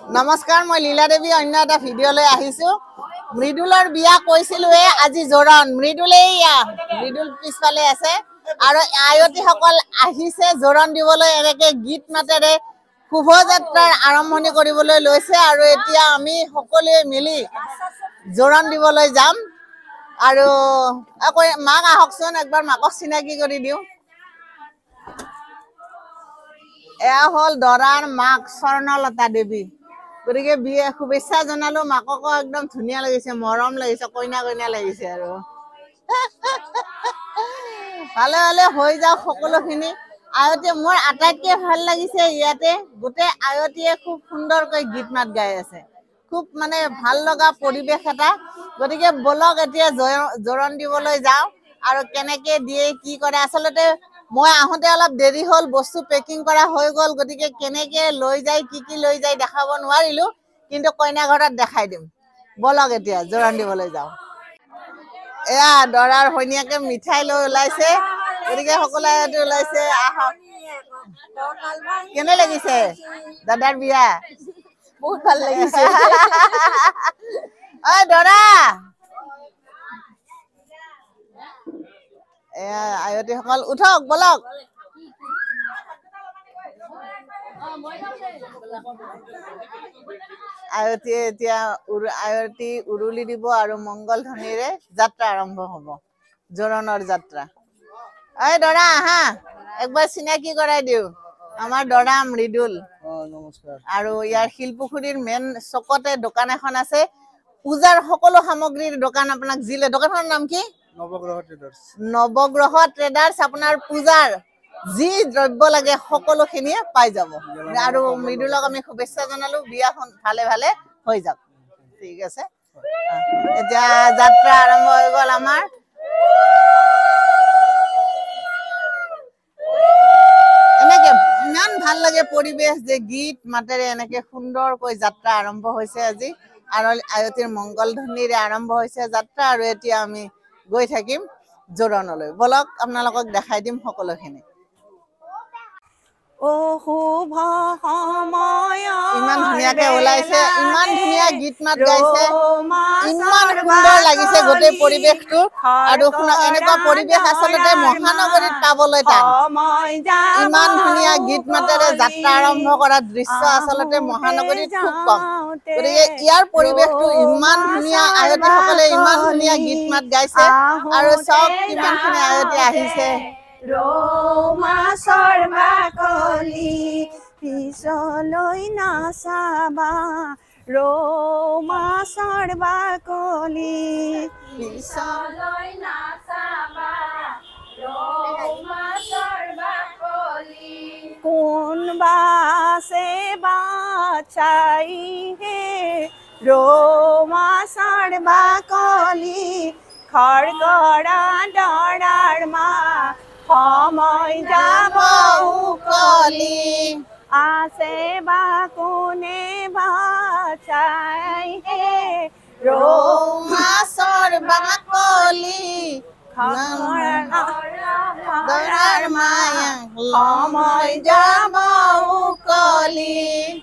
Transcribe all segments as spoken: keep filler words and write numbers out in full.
নমস্কাৰ, মই লীলা দেৱী অন্য এটা ভিডিঅ' লৈ আহিছোঁ। মৃদুলৰ বিয়া কৈছিলোৱে, আজি জোৰণ। মৃদুল এইয়া মৃদুল পিছফালে আছে আৰু আয়তীসকল আহিছে জোৰণ দিবলৈ। এনেকে গীত মাতেৰে শুভযাত্ৰাৰ আৰম্ভণি কৰিবলৈ লৈছে আৰু এতিয়া আমি সকলোৱে মিলি জোৰণ দিবলৈ যাম। আৰু আকৌ মাক আহকচোন, একবাৰ মাকক চিনাকি কৰি দিওঁ। এয়া হ'ল দৰাৰ মাক স্বৰ্ণলতা দেৱী। গতিকে বিয়ে শুভেচ্ছা জনালো। মাককো একদম ধুনীয়া লাগিছে, মৰম লাগিছে, কইনা কইনা লাগিছে আৰু ভালে ভালে হৈ যাওক সকলোখিনি। আয়তীয়ে মোৰ আটাইতকৈ ভাল লাগিছে ইয়াতে গোটেই আয়তীয়ে খুব সুন্দৰকৈ গীত মাত গাই আছে। খুব মানে ভাল লগা পৰিৱেশ এটা। গতিকে বলক এতিয়া জোৰণ দিবলৈ যাওঁ আৰু কেনেকে দিয়ে কি কৰে। আচলতে মই আহোঁতে অলপ দেৰি হ'ল, বস্তু পেকিং কৰা হৈ গ'ল। গতিকে কেনেকে লৈ যায়, কি কি লৈ যায় দেখাব নোৱাৰিলো, কিন্তু কইনা ঘৰত দেখাই দিম। বলক এতিয়া জোৰণ দিবলৈ যাওঁ। এয়া দৰাৰ ভৈনীয়েকে মিঠাই লৈ ওলাইছে। গতিকে সকলোৱে ওলাইছে, আহক। কেনে লাগিছে দাদাৰ বিয়া? বহুত ভাল লাগিছে। ঐ দৰা, এয়া আয়তীসকল উঠক, বলক। আয়তীয়ে এতিয়া আয়তী উৰুলি দিব আৰু মংগল ধ্বনিৰে যাত্ৰা আৰম্ভ হ'ব, জোৰণৰ যাত্ৰা। ঐ দৰা আহা, একবাৰ চিনাকি কৰাই দিওঁ। আমাৰ দৰা মৃদুল। আৰু ইয়াৰ শিলপুখুৰীৰ মেইন চকতে দোকান এখন আছে, পূজাৰ সকলো সামগ্ৰীৰ দোকান। আপোনাক জিলে দোকানখনৰ নাম কি? নৱগ্ৰহ ট্ৰেডাৰ্ছ। নৱগ্ৰহ ট্ৰেডাৰ্ছ। আপোনাৰ পূজাৰ যি দ্ৰব্য লাগে সকলোখিনিয়ে পাই যাব। আৰু মৃদুলক আমি শুভেচ্ছা জনালো, বিয়াখন ভালে ভালে হৈ যাওক। ঠিক আছে, এতিয়া যাত্ৰা আৰম্ভ হৈ গ'ল আমাৰ। এনেকে ইমান ভাল লাগে পৰিৱেশ যে গীত মাতেৰে এনেকে সুন্দৰকৈ যাত্ৰা আৰম্ভ হৈছে আজি। আৰু আয়তীৰ মংগল ধ্বনিৰে আৰম্ভ হৈছে যাত্ৰা। আৰু এতিয়া আমি গৈ থাকিম জোৰণলৈ। বলক আপোনালোকক দেখাই দিম সকলোখিনি। অশুভ সময়, ইমান ধুনীয়াকে ওলাইছে, ইমান ধুনীয়া গীত মাত গাইছে, ইমান সুন্দৰ লাগিছে গোটেই পৰিৱেশটো। আৰু এনেকুৱা পৰিৱেশ আচলতে মহানগৰীত পাবলৈ টান। ইমান ধুনীয়া গীত মাতেৰে যাত্ৰা আৰম্ভ কৰা দৃশ্য আচলতে মহানগৰীত খুব কম। গতিকে ইয়াৰ পৰিৱেশটো ইমান ধুনীয়া, আয়তীসকলে ইমান ধুনীয়া গীত মাত গাইছে। আৰু চব কিমানখিনি আয়তী আহিছে। ৰৌমাছৰ বাকলি পিছলৈ নাচাবা, ৰৌমাছৰ বাকলি পিছলৈ নাচাবা, ৰৌমাছৰ বাকলি কোন বাছে বাছাই হে, ৰৌমাছৰ বাকলি খৰগৰা দৰাৰ মা সময় যাব উকলি, আছে বা কোনে বাছাই হে, ৰৌমাছৰ বাকলি দৰাৰ মায়া সময় যাব উকলি।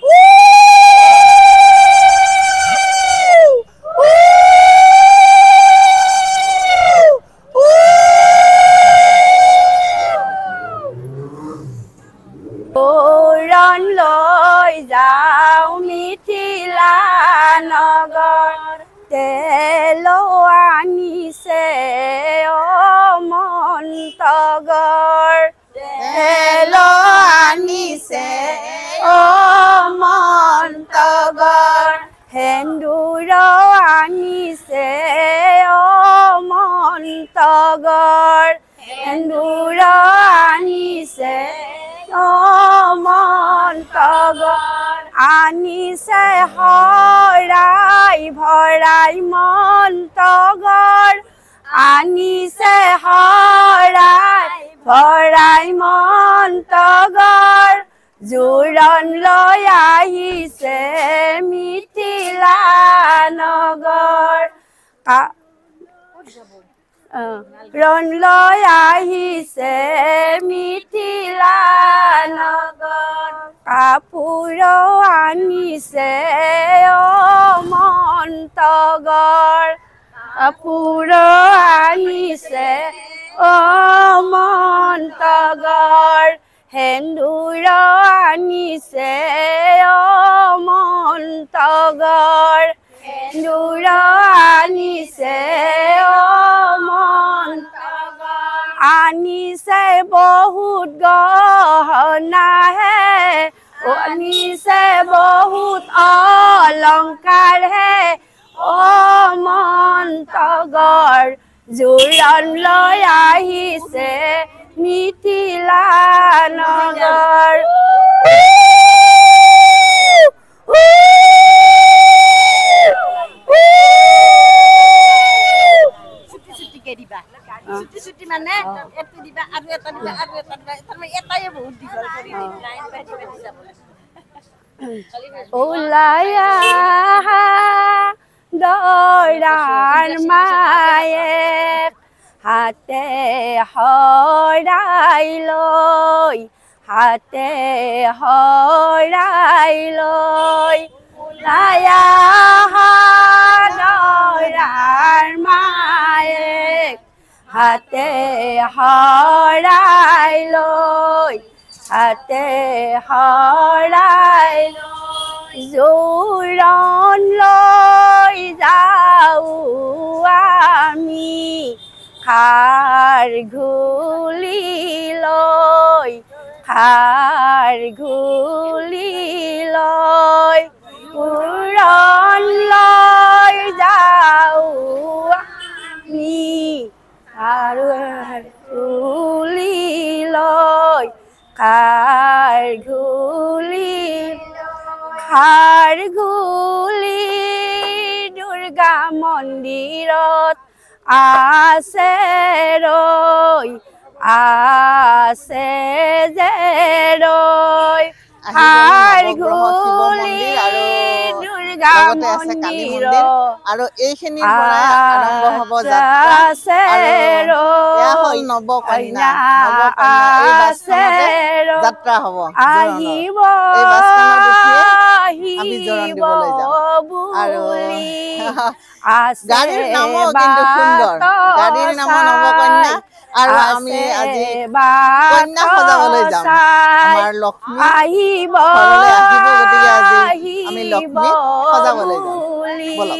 জোৰণ লৈ যাওঁ মিথিলা নগৰ, তেলো আনিছে অমন্তগৰ, তেলো আনিছে অমন্তগৰ, সেন্দুৰ আনিছে অমন্তগৰ, সেন্দুৰ আনিছে অমন্তগৰ, আনিছে শৰাই ভৰাই মন্তগৰ, আনিছে শৰাই ভৰাই মন্তগৰ, জোৰণ লৈ আহিছে মিথিলা নগৰ। ৰণ লৈ আহিছে মিথিলা নগৰ, কাপোৰ আনিছে অমন্তগৰ কাপোৰ আনিছে অমন্তগৰ সেন্দুৰ আনিছে অমন্তগৰ সেন্দুৰ আনিছে অমন্তগৰ আনিছে বহুত গহনা হে আনিছে বহুত অলংকাৰ হে অমন্তগৰ জোৰণ লৈ আহিছে মিথিলা নগৰ ছুটি ছুটি মানে এটো দিবা আৰু এটা দিবা আৰু এটা দিবা তাৰমানে এটাই বহুত দীঘল কৰি দিম লাইন বাই বাই যাব ওলাই আহা দৰাৰ মায়েক হাতে শৰাই লৈ হাতে শৰাই লৈ ওলাই আহা দৰাৰ মায়েক হাতে শৰাই লৈ হাতে শৰাই লৈ জোৰণ লৈ যাওঁ আমি খাৰ ঘুলি লৈ খাৰ ঘুলি লৈ জোৰণ লৈ যাওঁ আমি আৰু ঘুলি লৈ খাৰ ঘুলি খাৰ ঘুলি দুৰ্গা মন্দিৰত আছে ৰৈ আছে যে ৰৈ খাৰ ঘুলি দুৰ্গা মন্দিৰত আৰু এইখিনিৰ পৰা আৰম্ভ হ'ব যাত্ৰা আৰু এয়া হ'ল নৱকন্যা নৱকন্যা এই বাছখনতে যাত্ৰা হ'ব আহিব এই বাছখনত উঠিয়ে আমি জোৰণ দিবলৈ যাম আৰু গাড়ীৰ নামো কিন্তু সুন্দৰ গাড়ীৰ নামো নৱকন্যা আৰু আমি আজি কন্যা সজাবলৈ যাম আমাৰ লক্ষ্মী ঘৰলৈ আহিব গতিকে আজি আমি লক্ষ্মী সজাবলৈ যাম বলক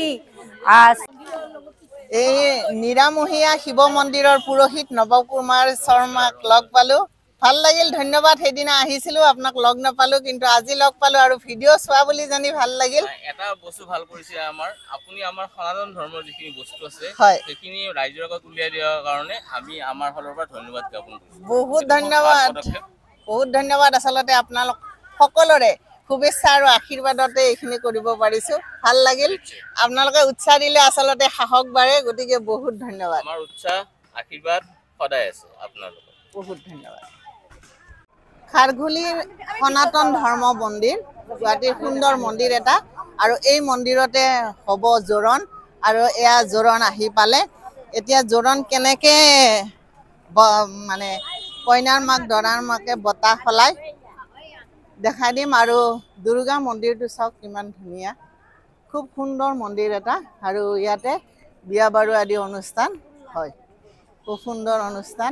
এই নিৰামহীয়া শিৱ মন্দিৰৰ পুৰোহিত নৱকুমাৰ শৰ্মাক লগ পালো ভাল লাগিল ধন্যবাদ সেইদিনা আহিছিলো আপোনাক লগ নাপালো কিন্তু আজি লগ পালো আৰু ভিডিঅ' চোৱা বুলি জানি ভাল লাগিল এটা বস্তু ভাল কৰিছে আমাৰ আপুনি আমাৰ সনাতন ধৰ্মৰ যিখিনি বস্তু আছে হয় সেইখিনি ৰাইজৰ আগত উলিয়াই দিয়াৰ কাৰণে আমি আমাৰ ফালৰ পৰা ধন্যবাদ জ্ঞাপন কৰিছো বহুত ধন্যবাদ বহুত ধন্যবাদ আচলতে আপোনালোক সকলোৰে শুভেচ্ছা আৰু আশীৰ্বাদতে এইখিনি কৰিব পাৰিছো ভাল লাগিল আপোনালোকে উৎসাহ দিলে আচলতে সাহস বাঢ়ে গতিকে বহুত ধন্যবাদ আমাৰ উৎসাহ আশীৰ্বাদ সদায় আছে আপোনালোক বহুত ধন্যবাদ খাৰঘুলিৰ সনাতন ধৰ্ম মন্দিৰ গুৱাহাটীৰ সুন্দৰ মন্দিৰ এটা আৰু এই মন্দিৰতে হ'ব জোৰণ আৰু এয়া জোৰণ আহি পালে এতিয়া জোৰণ কেনেকে মানে কইনাৰ মাক দৰাৰ মাকে বতা সলাই দেখাই দিম আৰু দুৰ্গা মন্দিৰটো চাওক কিমান ধুনীয়া খুব সুন্দৰ মন্দিৰ এটা আৰু ইয়াতে বিয়া বাৰু আদি অনুষ্ঠান হয় খুব সুন্দৰ অনুষ্ঠান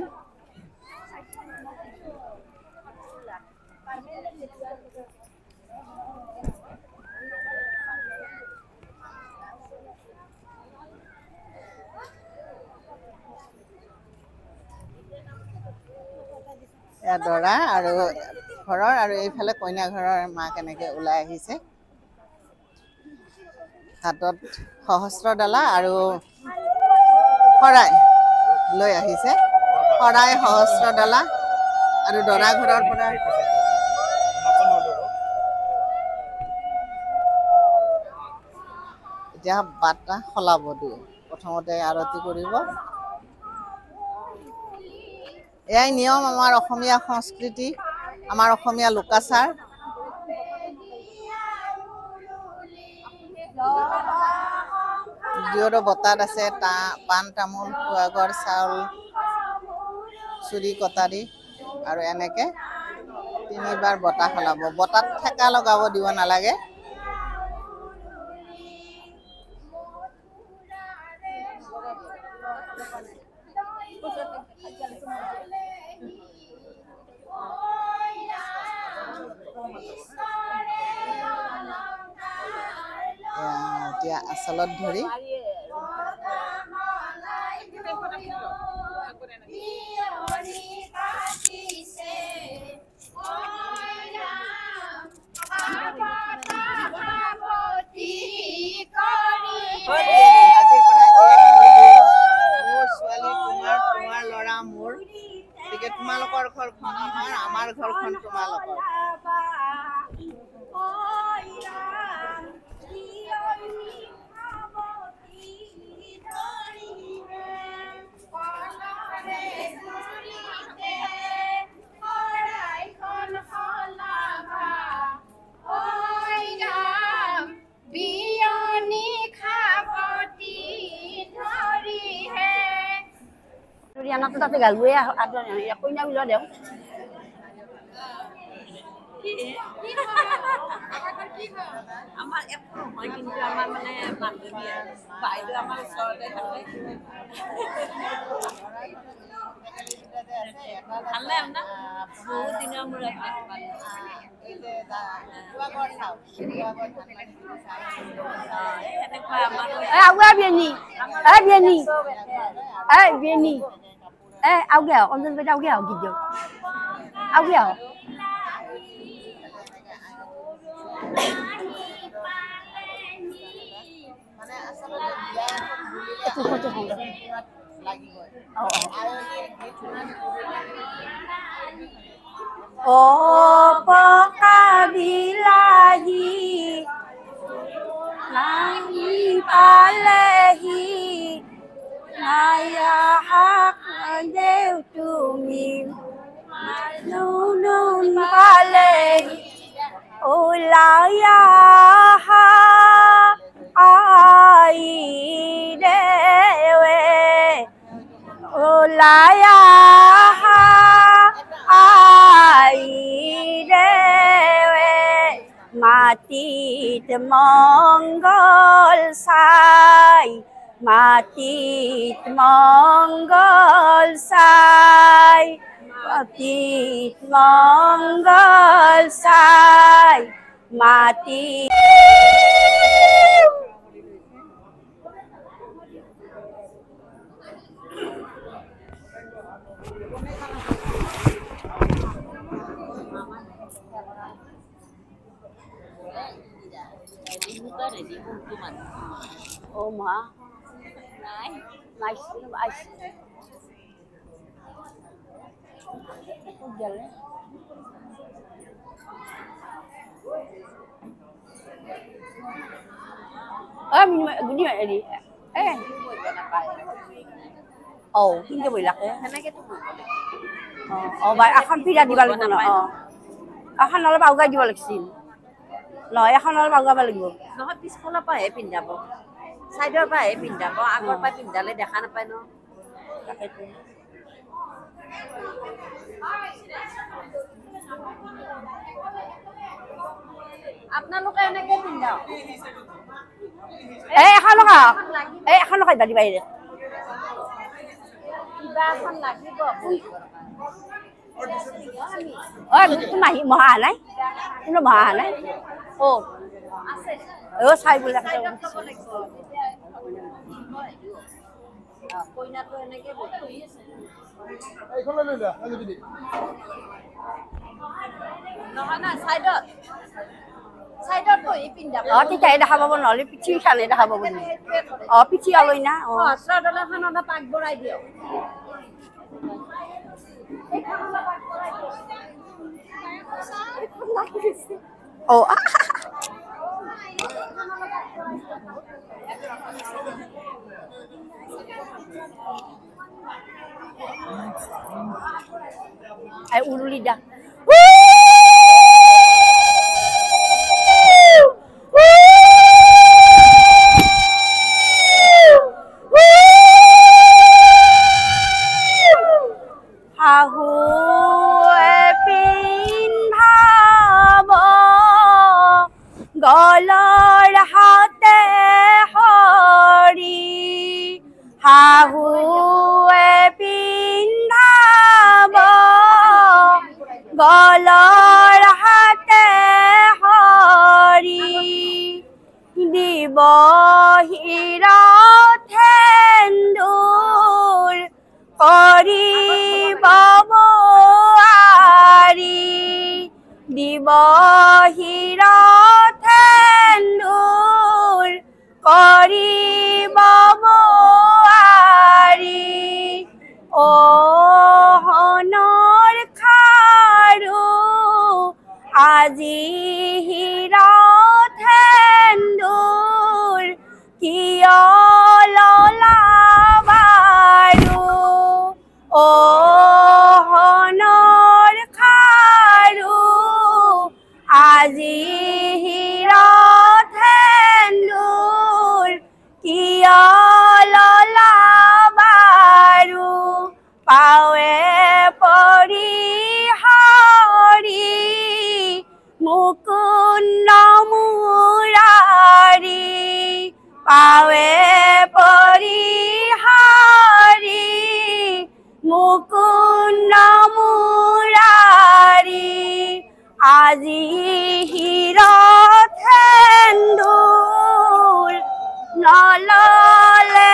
এয়া দৰা আৰু ঘৰৰ আৰু এইফালে কইনা ঘৰৰ মাক এনেকে ওলাই আহিছে হাতত সহস্ৰ ডালা আৰু শৰাই লৈ আহিছে শৰাই সহস্ৰ ডালা আৰু দৰা ঘৰৰ পৰা এতিয়া বাটা সলাব দিয়ে প্ৰথমতে আৰতি কৰিব এয়াই নিয়ম আমাৰ অসমীয়া সংস্কৃতি আমাৰ অসমীয়া লোকাচাৰ যিহেতু বতাত আছে তা পাণ তামোল খোৱাগৰ চাউল চুৰি কটাৰী আৰু এনেকে তিনিবাৰ বতাহ সলাব বতাত ঠেকা লগাব দিব নালাগে এতিয়া আচলত ধৰি তোমালোকৰ ঘৰখন আমাৰ আমাৰ ঘৰখন তোমালোকৰ anak tu tak tinggal gue ya, ada yang punya ulah dia. Amal ekor, makin amal mana mandu dia, baik tu amal soleh soleh. Allah na, बहुत दिन मुझे Eh, aku biar ni, eh biar ni, eh biar ni. Eh, aku gak, orang tu aku gak gitu. Aku gak. Itu foto hongga. Oh, pakabilahi, nahi palehi. Naya hak adeu tumi nunun palehi ulaya ha ai dewe ulaya ha ai dewe mati temongol sai mati mongol sai mati mongol sai mati oh ma nice nice jalan ah minum gini tadi eh oh ini boleh ya oh oh baik akan pindah di balik mana oh akan lalu bau gaji balik sini loh akan lalu bau gaji balik নহয় পিছফালৰ পৰাহে পিন্ধাব সাইডৰ পৰাহে পিন্ধাব আগৰ পৰা পিন্ধালে দেখা নাপায় ন আপোনালোকে এনেকে পিন্ধাও eh এখন লগা eh এখন লগা বাড়ি বাইরে কিবা এখন লাগিব ঐ তোমাৰ মহা নাই কোনো মহা নাই ও আছে ও চাই বোলে কইনাটো এনেকে বহি আছে এইখন লৈ লোৱা আজি দিদি নহয় না সাইডত সাইডত বহি পিন্ধাব অ তেতিয়া দেখা পাব নহলে পিঠি খালে দেখা পাব অ পিঠি আলৈ না অ শ্ৰদলাখনত পাক বৰাই দিয়ক ও ay uruli dah hahu pin গলৰ হাতে সৰি শাহুৱে পিন্ধাব গলৰ হাতে সৰি দিব হীৰা সেন্দুৰ কৰিব বোৱাৰী দিব হীৰা সেন্দুৰ কৰিব বোৱাৰী অ সোণৰ খাৰু আজি হীৰা সেন্দুৰ কিয় ললা বাৰু অ সোণৰ খাৰু আজি হীৰা সেন্দুৰ কিয় ললা বাৰু পাৱে পৰি হৰি মুকুন্দ মুৰাৰী পাৱে পৰি হৰি মুকুন্দ মুৰাৰী আজি হীৰা সেন্দুৰ নললে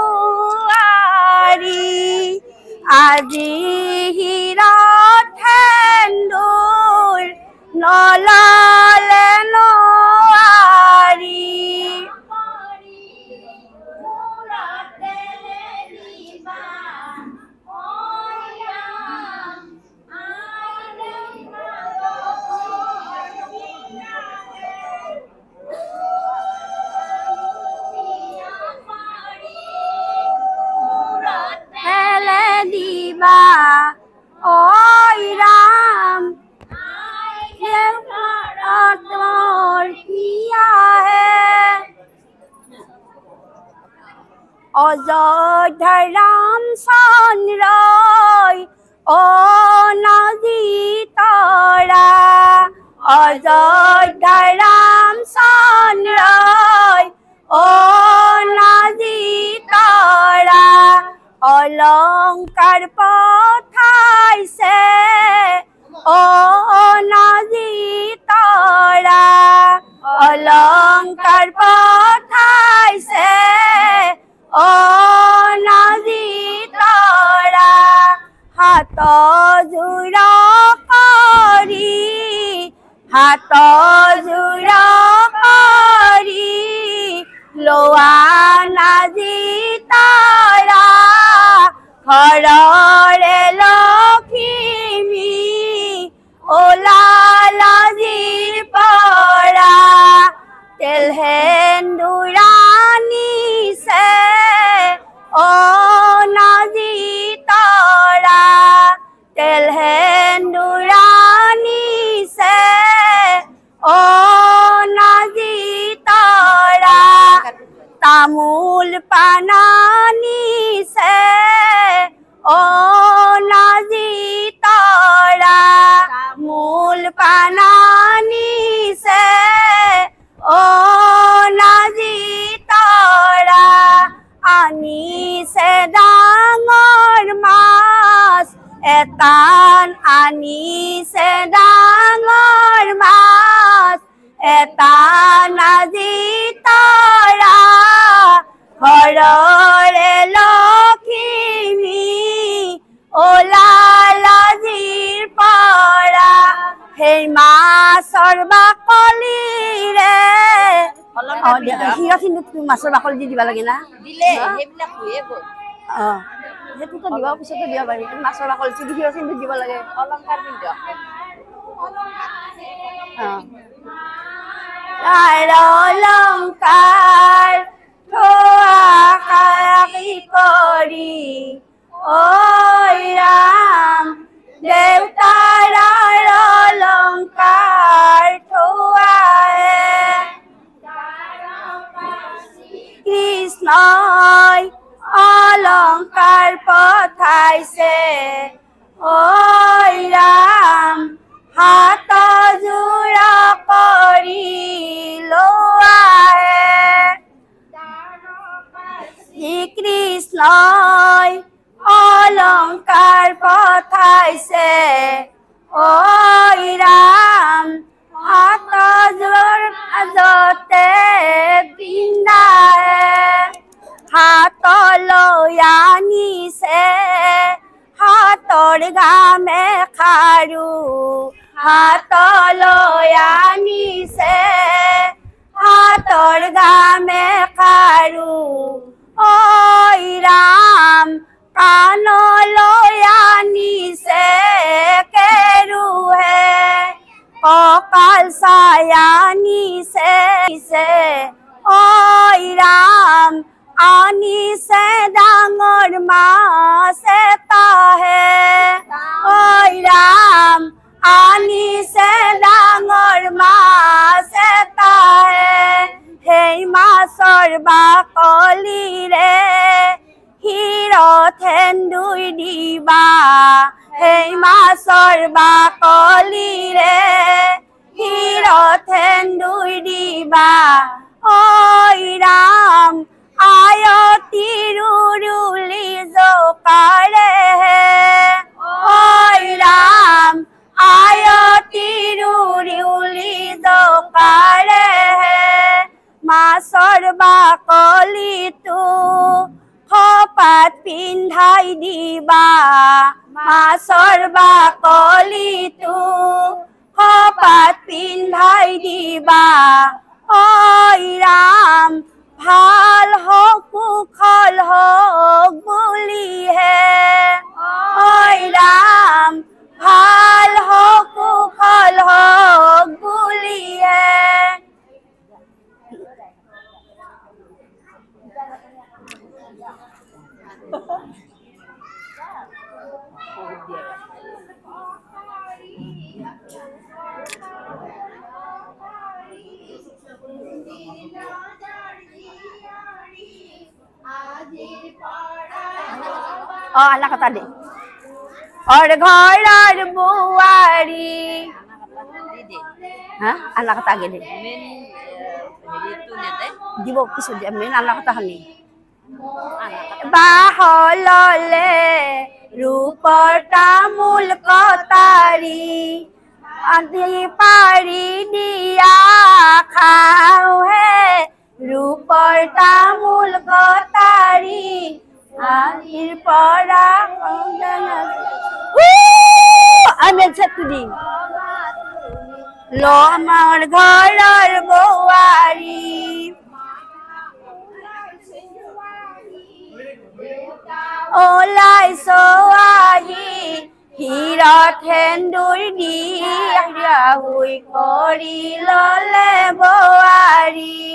নোৱাৰি আজি হীৰা সেন্দুৰ নললে নোৱাৰি হেলে দিবা ঐ ৰাম তোৰ পিয়াহে অযোধ্যা ৰামচন্দ্ৰই অ নদী তৰা অযোধ্যা ৰামচন্দ্ৰই অ নদী তৰা অলংকাৰ পঠাইছে অ নদী তৰা অলংকাৰ পঠাইছে অ নদী তৰা হাত জোৰা কৰি হাত জোৰা কৰি লোৱা নদী তৰা ঘৰৰে লখিমী ওলালা জিৰ পৰা তেল সেন্দুৰা নিছে অ নদী তৰা তেল সেন্দুৰা নিছে অ নদী তৰা তামোল পানা নিছে অ নদী তৰা মূল পানা নিছে অ নদী তৰা আনিছে ডাঙৰ মাছ এটান আনিছে ডাঙৰ মাছ এটা নদী তৰা ঘৰৰে লখিমী ওলালা জিৰ পৰা সেই মাছৰ বাকলিৰে হীৰা সিন্দুৰটো মাছৰ বাকলি দি দিব লাগে না দিলে সেইবিলাক হয়ে গ'ল অ সেইটোতো দিব পিছতো দিব পাৰি মাছৰ বাকলিটো দি হীৰা সিন্দুৰ দিব লাগে অলংকাৰ পিন্ধ তাইৰ অলংকাৰ থোৱা কাকি কৰি ঐ ৰাম দেউতাৰ অলংকাৰ থোৱায়ে কৃষ্ণই অলংকাৰ পঠাইছে ঐ ৰাম হাত জোৰা কৰি লোৱাহে শ্ৰীকৃষ্ণই অলংকাৰ পঠাইছে ঐ ৰাম হাত জোৰতে পিন্ধাহে হাতলৈ আনিছে হাতৰ ঘামে খাৰু হাতলৈ আনিছে হাতৰ ঘামে খাৰু ঐ ৰাম কাণলৈ আনিছে কেৰুহে কঁকাল চাই আনিছে ঐ ৰাম আনিছে ডাঙৰ মাছ এটাহে ঐ ৰাম আনিছে ডাঙৰ মাছ এটাহে সেই মাছৰ বাকলিৰে শিৰত সেন্দুৰ দিবা সেই মাছৰ বাকলিৰে শিৰত সেন্দুৰ দিবা ঐ ৰাম আয়তি ৰুলি জোকাৰেহে ঐ ৰাম আয়তি ৰুলি জোকাৰেহে মাছৰ বাকলিটো খপাত পিন্ধাই দিবা মাছৰ বাকলিটো খপাত পিন্ধাই দিবা ঐ ৰাম ভাল হওক কুশল হওক বুলিহে ঐ ৰাম ভাল হওক কুশল হওক বুলিহে অ আল্লাহ কথা দে অৰ ঘৰৰ বুৱাৰী হা আল্লাহ কথা আগে দে দিব কিছু দিয়ে মেন আল্লাহ কথা শুনি বাহললে ৰূপৰ তামোল কটাৰী আদি পাৰি দিয়া খাও হে ৰূপৰ তামোল কটাৰী আদিৰ পৰা আমি চেতুদি লো আমাৰ ঘৰৰ বোৱাৰী ওলাইছো আহি হিৰত সেন্দুৰ দি ৰাহুই কৰি ললে বোৱাৰী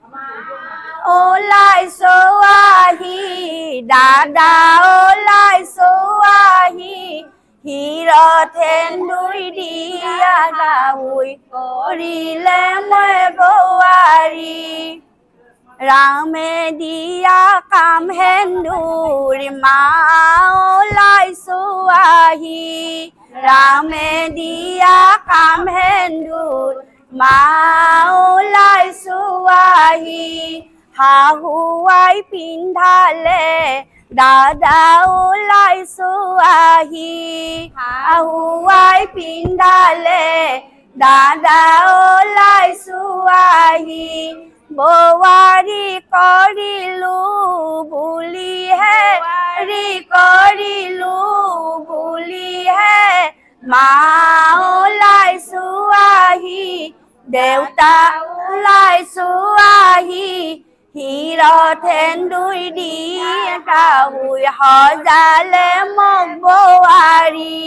ওলাইছো আহি দাদা ওলাইছো আহি হিৰত সেন্দুৰ দি ৰাহুই কৰিলে মই বোৱাৰী ৰামে দিয়া কাম সেন্দুৰ মা ওলাইছো আহি ৰামে দিয়া কাম সেন্দুৰ মা ওলাইছো আহি শাহুৱাই পিন্ধালে দাদা ওলাইছো আহি শাহুৱাই পিন্ধালে দাদা ওলাইছো আহি বোৱাৰী কৰিলো বুলিহে ৰি কৰিলো বুলিহে মা ওলাইছো আহি দেউতা ওলাইছো আহি হিৰত সেন্দুৰ দি শাহুই সজালে মোক বোৱাৰী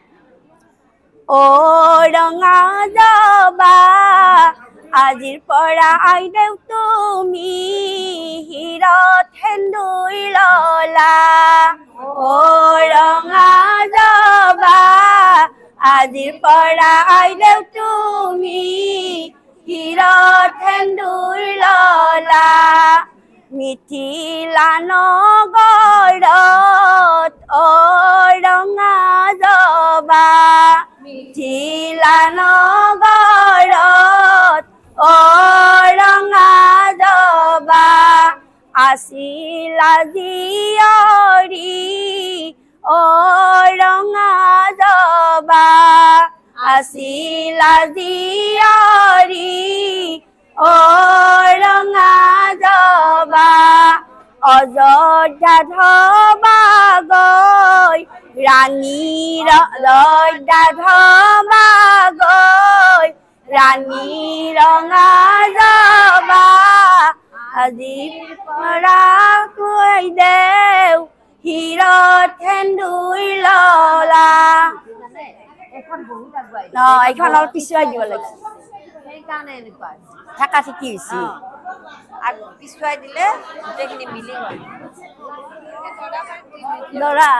ও ৰঙা জবা আজিৰ পৰা আইদেউ তুমি হিৰত সেন্দুৰ ললা ও ৰঙা জবা আজিৰ পৰা আইদেউ তুমি হিৰত সেন্দুৰ ললা মিথিলা নগৰত ও ৰঙা জবা মিথিলা আছিলা জীয়ৰী অ ৰঙা জবা আছিলা জীয়ৰী অ ৰঙা জবা অযোধ্যাত হবা গৈ ৰাণী অযোধ্যাত হবা গৈ ৰাণী ৰঙা জবা আজি পৰা কৈ দেও হিৰত সেন্দুৰ ললা ন এইখন অলপ পিছুৱাই দিব লাগিছিল সেইকাৰণে এনেকুৱা থাকা থাকি হৈছে আৰু পিছুৱাই দিলে গোটেইখিনি মিলি গ'ল ল'ৰা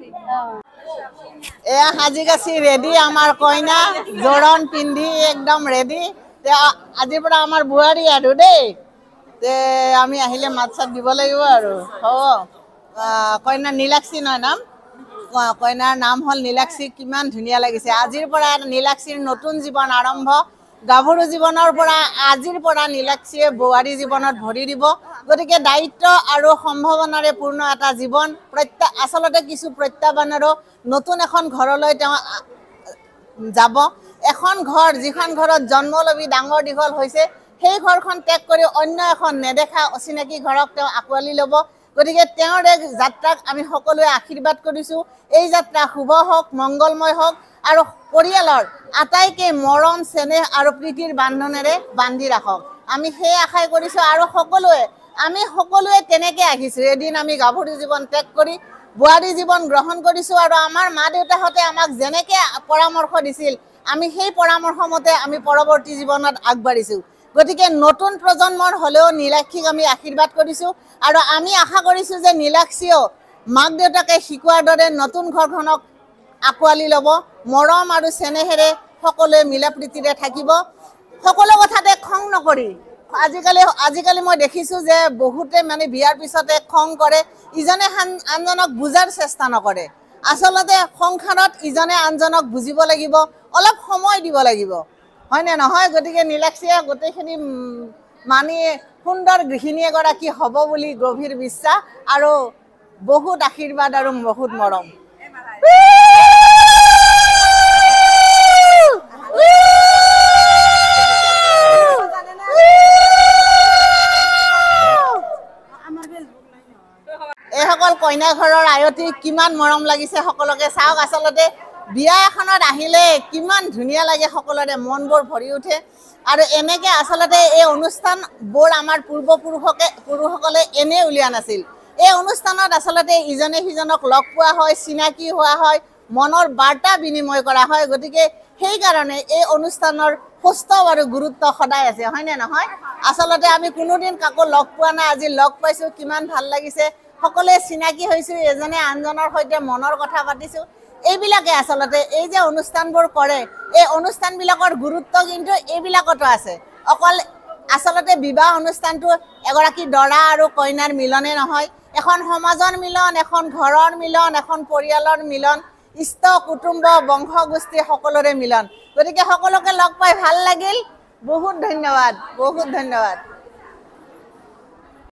এয়া সাজি কাচি ৰেডি আমাৰ কইনা জোৰণ পিন্ধি একদম ৰেডি আজিৰ পৰা আমাৰ বোৱাৰী আৰু দেই তে আমি আহিলে মাত চাত দিব লাগিব আৰু হ'ব কইনা নীলাক্ষী নহয় নাম কইনাৰ নাম হ'ল নীলাক্ষী কিমান ধুনীয়া লাগিছে আজিৰ পৰা নীলাক্ষীৰ নতুন জীৱন আৰম্ভ গাভৰু জীৱনৰ পৰা আজিৰ পৰা নীলাক্ষীয়ে বোৱাৰী জীৱনত ভৰি দিব গতিকে দায়িত্ব আৰু সম্ভাৱনাৰে পূৰ্ণ এটা জীৱন প্ৰত্যা আচলতে কিছু প্ৰত্যাহ্বানৰো নতুন এখন ঘৰলৈ তেওঁ যাব এখন ঘৰ যিখন ঘৰত জন্ম লবি ডাঙৰ দীঘল হৈছে সেই ঘৰখন ত্যাগ কৰি অন্য এখন নেদেখা অচিনাকি ঘৰক তেওঁ আঁকোৱালি ল'ব গতিকে তেওঁৰ এক যাত্ৰাক আমি সকলোৱে আশীৰ্বাদ কৰিছোঁ এই যাত্ৰা শুভ হওক মংগলময় হওক আৰু পৰিয়ালৰ আটাইকে মৰম চেনেহ আৰু প্ৰীতিৰ বান্ধনেৰে বান্ধি ৰাখক আমি সেই আশাই কৰিছোঁ আৰু সকলোৱে আমি সকলোৱে তেনেকৈ আহিছোঁ এদিন আমি গাভৰু জীৱন ত্যাগ কৰি বোৱাৰী জীৱন গ্ৰহণ কৰিছোঁ আৰু আমাৰ মা দেউতাহঁতে আমাক যেনেকৈ পৰামৰ্শ দিছিল আমি সেই পৰামৰ্শ মতে আমি পৰৱৰ্তী জীৱনত আগবাঢ়িছোঁ গতিকে নতুন প্ৰজন্মৰ হ'লেও নীলাক্ষীক আমি আশীৰ্বাদ কৰিছোঁ আৰু আমি আশা কৰিছোঁ যে নীলাক্ষীয়েও মাক দেউতাকে শিকোৱাৰ দৰে নতুন ঘৰখনক আঁকোৱালি ল'ব মৰম আৰু চেনেহেৰে সকলোৱে মিলা প্ৰীতিৰে থাকিব সকলো কথাতে খং নকৰি আজিকালি আজিকালি মই দেখিছোঁ যে বহুতে মানে বিয়াৰ পিছতে খং কৰে ইজনে আনজনক বুজাৰ চেষ্টা নকৰে আচলতে সংসাৰত ইজনে আনজনক বুজিব লাগিব অলপ সময় দিব লাগিব হয়নে নহয় গতিকে নীলাক্ষীয়ে গোটেইখিনি মানি সুন্দৰ গৃহিণী এগৰাকী হ'ব বুলি গভীৰ বিশ্বাস আৰু বহুত আশীৰ্বাদ আৰু বহুত মৰম এইসকল কইনা ঘৰৰ আয়তী কিমান মৰম লাগিছে সকলোকে চাওক আচলতে বিয়া এখনত আহিলে কিমান ধুনীয়া লাগে সকলোৰে মনবোৰ ভৰি উঠে আৰু এনেকৈ আচলতে এই অনুষ্ঠানবোৰ আমাৰ পূৰ্বপুৰুষকে পুৰুষসকলে এনে উলিওৱা নাছিল এই অনুষ্ঠানত আচলতে ইজনে সিজনক লগ পোৱা হয় চিনাকি হোৱা হয় মনৰ বাৰ্তা বিনিময় কৰা হয় গতিকে সেইকাৰণে এই অনুষ্ঠানৰ সুস্থ আৰু গুৰুত্ব সদায় আছে হয়নে নহয় আচলতে আমি কোনোদিন কাকো লগ পোৱা নাই আজি লগ পাইছোঁ কিমান ভাল লাগিছে সকলোৱে চিনাকি হৈছোঁ এজনে আনজনৰ সৈতে মনৰ কথা পাতিছোঁ এইবিলাকে আচলতে এই যে অনুষ্ঠানবোৰ কৰে এই অনুষ্ঠানবিলাকৰ গুৰুত্ব কিন্তু এইবিলাকতো আছে অকল আচলতে বিবাহ অনুষ্ঠানটো এগৰাকী দৰা আৰু কইনাৰ মিলনে নহয় এখন সমাজৰ মিলন এখন ঘৰৰ মিলন এখন পৰিয়ালৰ মিলন ইষ্ট কুটুম্ব বংশগোষ্ঠী সকলোৰে মিলন গতিকে সকলোকে লগ পাই ভাল লাগিল বহুত ধন্যবাদ বহুত ধন্যবাদ